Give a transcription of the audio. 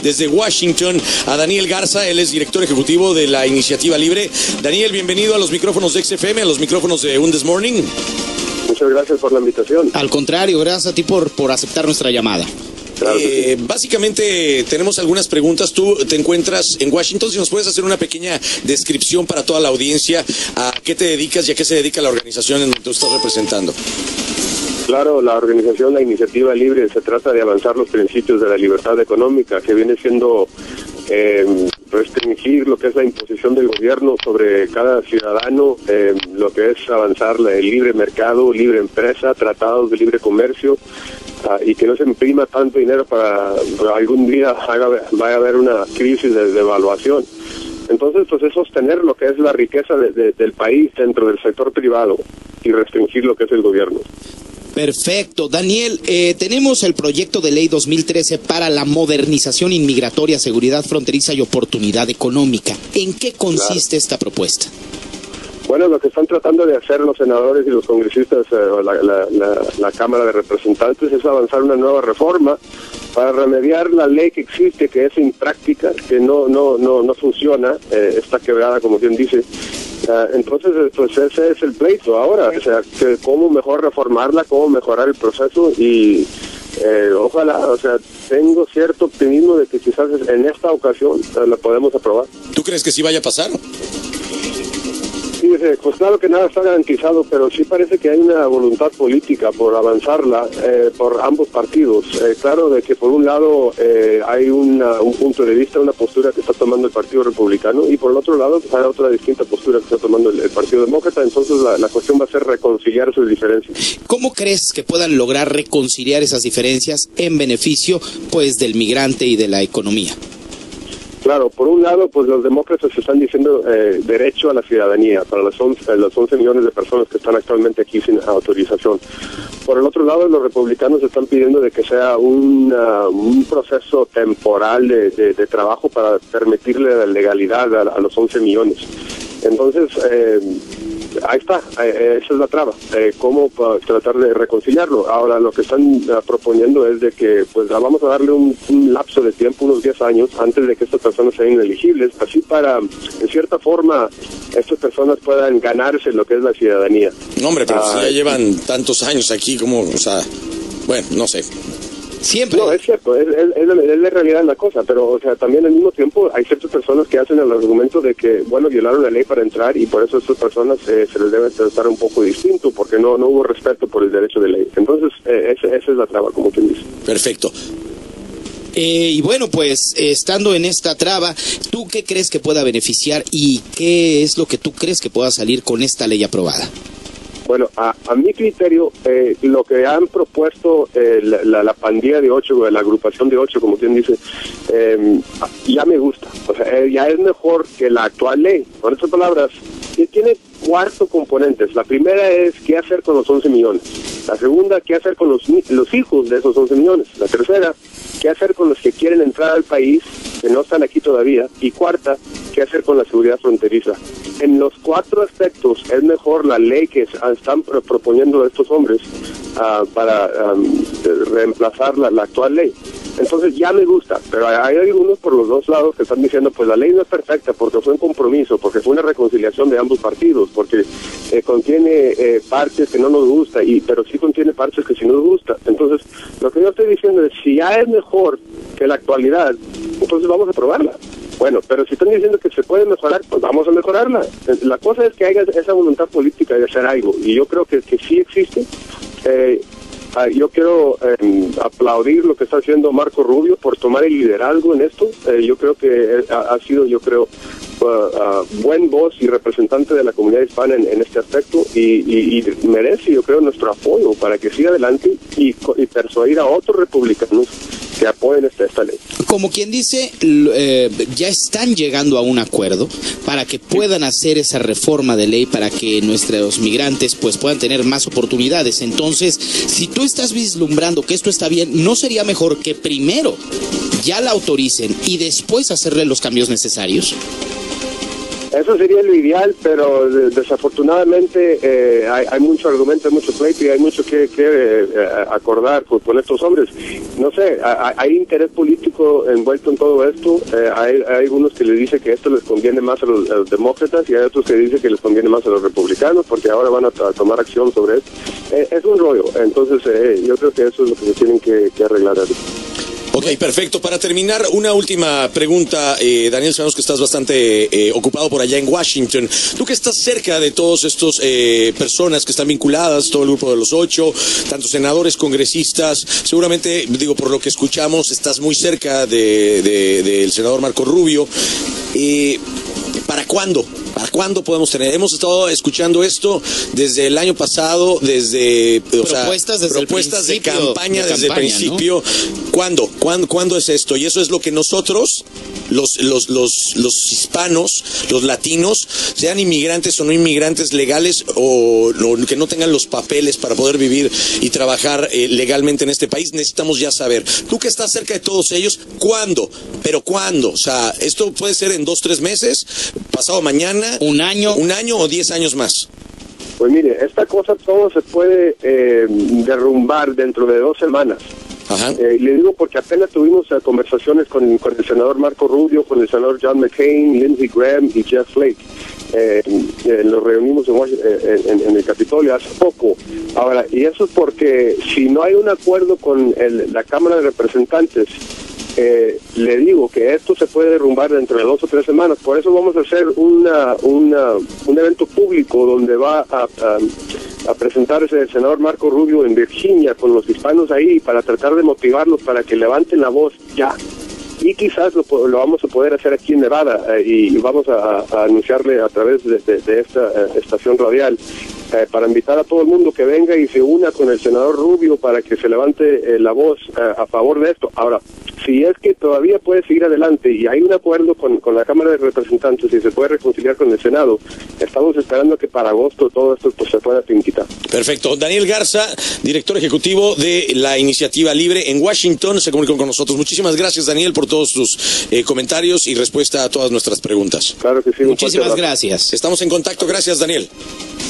desde Washington a Daniel Garza, él es director ejecutivo de la Iniciativa Libre. Daniel, bienvenido a los micrófonos de XFM, a los micrófonos de Un This Morning. Muchas gracias por la invitación. Al contrario, gracias a ti por aceptar nuestra llamada. Claro que sí. Básicamente tenemos algunas preguntas. Tú te encuentras en Washington, si nos puedes hacer una pequeña descripción para toda la audiencia, a qué te dedicas y a qué se dedica la organización en donde tú estás representando. Claro, la organización, la Iniciativa Libre, se trata de avanzar los principios de la libertad económica, que viene siendo restringir lo que es la imposición del gobierno sobre cada ciudadano, lo que es avanzar el libre mercado, libre empresa, tratados de libre comercio, y que no se imprima tanto dinero para algún día vaya a haber una crisis de devaluación. Entonces, pues es sostener lo que es la riqueza del país dentro del sector privado y restringir lo que es el gobierno. Perfecto. Daniel, tenemos el proyecto de ley 2013 para la modernización inmigratoria, seguridad fronteriza y oportunidad económica. ¿En qué consiste esta propuesta? Bueno, lo que están tratando de hacer los senadores y los congresistas, la Cámara de Representantes, es avanzar una nueva reforma para remediar la ley que existe, que es impráctica, que no funciona, está quebrada, como quien dice. Entonces, pues ese es el pleito ahora, o sea, que cómo mejor reformarla, cómo mejorar el proceso y ojalá, o sea, tengo cierto optimismo de que quizás en esta ocasión la podemos aprobar. ¿Tú crees que sí vaya a pasar? Sí, pues claro que nada está garantizado, pero sí parece que hay una voluntad política por avanzarla por ambos partidos. Claro de que por un lado hay un punto de vista, una postura que está tomando el Partido Republicano, y por el otro lado pues, hay otra distinta postura que está tomando el Partido Demócrata. Entonces la cuestión va a ser reconciliar sus diferencias. ¿Cómo crees que puedan lograr reconciliar esas diferencias en beneficio pues del migrante y de la economía? Claro, por un lado, pues los demócratas están diciendo derecho a la ciudadanía para los 11 millones de personas que están actualmente aquí sin autorización. Por el otro lado, los republicanos están pidiendo de que sea un proceso temporal de trabajo para permitirle la legalidad a los 11 millones. Entonces, ahí está, esa es la traba, cómo tratar de reconciliarlo. Ahora lo que están proponiendo es de que pues vamos a darle un lapso de tiempo, unos 10 años, antes de que estas personas sean inelegibles, así para, en cierta forma, estas personas puedan ganarse lo que es la ciudadanía. No, hombre, pero si ya llevan tantos años aquí, como, o sea, bueno, no sé. Siempre. No, es cierto, es la realidad la cosa, pero o sea, también al mismo tiempo hay ciertas personas que hacen el argumento de que, bueno, violaron la ley para entrar y por eso a estas personas se les debe tratar un poco distinto, porque no hubo respeto por el derecho de ley. Entonces, esa es la traba, como quien dice. Perfecto. Y bueno, pues estando en esta traba, ¿tú qué crees que pueda beneficiar y qué es lo que tú crees que pueda salir con esta ley aprobada? Bueno, a mi criterio, lo que han propuesto la pandilla de 8, la agrupación de 8, como quien dice, ya me gusta. O sea, ya es mejor que la actual ley. Con otras palabras, tiene 4 componentes. La primera es qué hacer con los 11 millones. La segunda, qué hacer con los hijos de esos 11 millones. La tercera, qué hacer con los que quieren entrar al país, que no están aquí todavía. Y cuarta, qué hacer con la seguridad fronteriza. En los 4 aspectos es mejor la ley que están proponiendo estos hombres para reemplazar la actual ley. Entonces ya me gusta, pero hay algunos por los dos lados que están diciendo pues la ley no es perfecta porque fue un compromiso, porque fue una reconciliación de ambos partidos, porque contiene partes que no nos gusta, pero sí contiene partes que sí nos gusta. Entonces lo que yo estoy diciendo es si ya es mejor que la actualidad, entonces vamos a aprobarla. Bueno, pero si están diciendo que se puede mejorar, pues vamos a mejorarla. La cosa es que haya esa voluntad política de hacer algo, y yo creo que sí existe. Yo quiero aplaudir lo que está haciendo Marco Rubio por tomar el liderazgo en esto. Yo creo que ha sido, buen voz y representante de la comunidad hispana en este aspecto y merece, yo creo, nuestro apoyo para que siga adelante y persuadir a otros republicanos que apoyen esta ley. Como quien dice, ya están llegando a un acuerdo para que puedan hacer esa reforma de ley para que nuestros migrantes pues puedan tener más oportunidades. Entonces, si tú estás vislumbrando que esto está bien, ¿no sería mejor que primero ya la autoricen y después hacerle los cambios necesarios? Eso sería lo ideal, pero desafortunadamente hay mucho argumento, hay mucho pleito y hay mucho que acordar con estos hombres. No sé, hay interés político envuelto en todo esto. Hay algunos que les dicen que esto les conviene más a los demócratas y hay otros que dicen que les conviene más a los republicanos porque ahora van a tomar acción sobre esto. Es un rollo, entonces yo creo que eso es lo que se tienen que arreglar. Ok, perfecto. Para terminar, una última pregunta. Daniel, sabemos que estás bastante ocupado por allá en Washington. Tú que estás cerca de todos estos personas que están vinculadas, todo el grupo de los 8, tanto senadores, congresistas, seguramente, digo, por lo que escuchamos, estás muy cerca del senador Marco Rubio. ¿Para cuándo? ¿Para cuándo podemos tener? Hemos estado escuchando esto desde el año pasado, desde propuestas de campaña desde el principio. ¿no? ¿Cuándo es esto? Y eso es lo que nosotros, los hispanos, los latinos, sean inmigrantes o no inmigrantes legales o que no tengan los papeles para poder vivir y trabajar legalmente en este país, necesitamos ya saber. Tú que estás cerca de todos ellos, ¿cuándo? ¿Pero cuándo? O sea, esto puede ser en 2-3 meses, pasado mañana. ¿Un año o 10 años más? Pues mire, esta cosa todo se puede derrumbar dentro de 2 semanas. Ajá. Le digo porque apenas tuvimos conversaciones con el senador Marco Rubio, con el senador John McCain, Lindsey Graham y Jeff Flake. Nos reunimos en el Capitolio hace poco. Ahora, y eso es porque si no hay un acuerdo con la Cámara de Representantes, le digo que esto se puede derrumbar dentro de 2 o 3 semanas. Por eso vamos a hacer un evento público donde va a presentarse el senador Marco Rubio en Virginia con los hispanos ahí para tratar de motivarlos para que levanten la voz ya. Y quizás lo vamos a poder hacer aquí en Nevada y vamos a anunciarle a través de esta estación radial para invitar a todo el mundo que venga y se una con el senador Rubio para que se levante la voz a favor de esto. Ahora, si es que todavía puede seguir adelante y hay un acuerdo con la Cámara de Representantes y se puede reconciliar con el Senado, estamos esperando que para agosto todo esto pues, se pueda finiquitar. Perfecto. Daniel Garza, director ejecutivo de la Iniciativa Libre en Washington, se comunicó con nosotros. Muchísimas gracias, Daniel, por todos tus comentarios y respuesta a todas nuestras preguntas. Claro que sí. Muchísimas gracias. Estamos en contacto. Gracias, Daniel.